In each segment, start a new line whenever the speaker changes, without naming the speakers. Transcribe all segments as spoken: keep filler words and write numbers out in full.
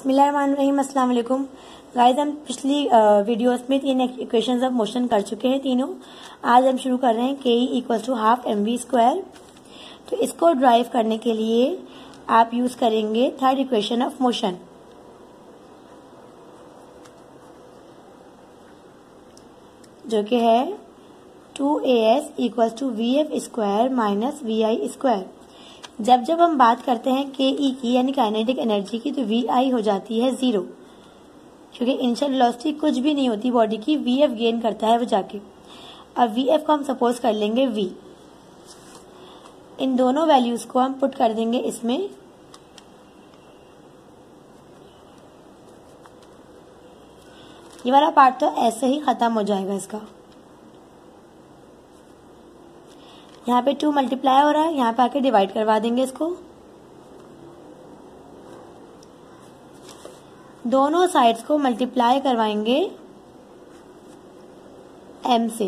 बिस्मिल्लाहिर्रहमानिर्रहीम, अस्सलाम वालेकुम गाइस। हम पिछली वीडियोस में तीन इक्वेशंस ऑफ मोशन कर चुके हैं तीनों। आज हम शुरू कर रहे हैं के E equal to half M V square. तो इसको ड्राइव करने के लिए आप यूज करेंगे थर्ड इक्वेशन ऑफ मोशन, जो कि है two A S equal to V F square minus V I square. जब जब हम बात करते हैं के ई की यानी काइनेटिक एनर्जी की, तो वी आई हो जाती है जीरो, क्योंकि इनिशियल वेलोसिटी कुछ भी नहीं होती बॉडी की, वी एफ गेन करता है वो जाके। अब वी एफ को हम सपोज कर लेंगे वी। इन दोनों वैल्यूज को हम पुट कर देंगे इसमें। ये वाला पार्ट तो ऐसे ही खत्म हो जाएगा इसका। यहाँ पे टू मल्टीप्लाई हो रहा है, यहाँ पे आके डिवाइड करवा देंगे इसको। दोनों साइड्स को मल्टीप्लाई करवाएंगे m से।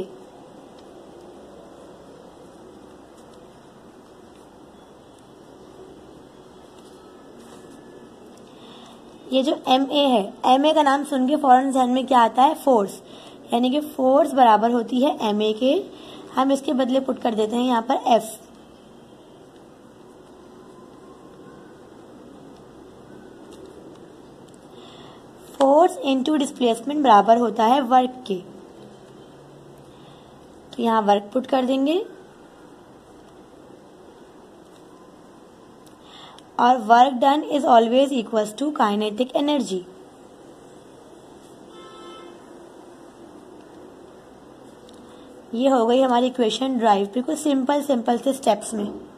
ये जो एम ए है, एम ए का नाम सुन के फौरन ध्यान में क्या आता है? फोर्स। यानी कि फोर्स बराबर होती है एम ए के। हम इसके बदले पुट कर देते हैं यहाँ पर F। फोर्स इनटू डिस्प्लेसमेंट बराबर होता है वर्क के। तो यहाँ वर्क पुट कर देंगे और work done is always equals to kinetic energy. ये हो गई हमारी इक्वेशन ड्राइव, बिल्कुल सिंपल सिंपल से स्टेप्स में।